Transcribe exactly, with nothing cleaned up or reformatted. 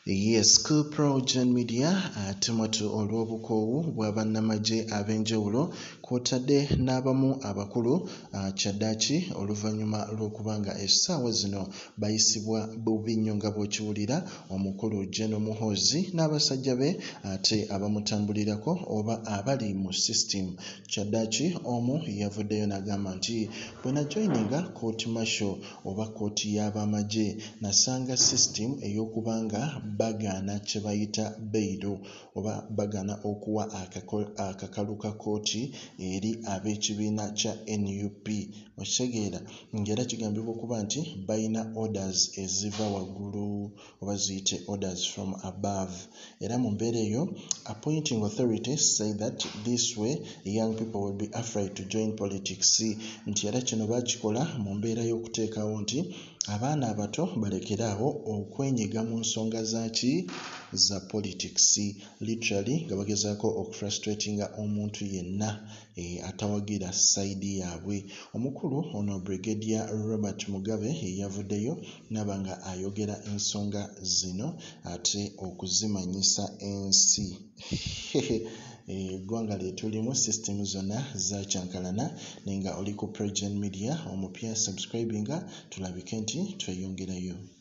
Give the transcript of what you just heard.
Yes, ku PROJOURN media tumatu olw'obukoowu bw'abannamagye ab'enjawulo kw'otadde n'abamu abakulu kyaddaaki oluvannyuma lw'okubanga essaawa zino bayisibwa bubi nnyo nga bw'okiwulira omukulu General Muhoozi n'abasajja be ate abamutambulirako oba abali mu system. Kyaddaaki omu yavuddeyo n'agamba nti bwe najoyininga court martial oba kooti y'abamagye nasanga system ey'okubanga bagaana kye bayita beyiro oba bagaana okuwa akakalu ka kooti eri ab'ekibiina kya N U P. Okitegeera ng'era kigambibwa okuba nti bayina orders eziva waggulu oba ziyite orders from above. Era mu mbeera eyo appointing authorities say that this way young people will be afraid to join politics. Nti era kino baakikola mu mbeera y'okuteekawo nti abaana abato balekeraawo okwenyiga mu nsonga zaki za politics, literally nga bagezaako okufrustratinga omuntu yenna e, atawagira side yaabwe. Omukulu ono Brigadier Robert Mugabe yavuddeyo n'abanga ayogera ensonga zino ate okuzimanyisa ensi. Eggwanga lye tulimu system zonna zakyankalana nenga oli ku PROJOURN media omupya subscribinga tulabike nti tweyongerayo.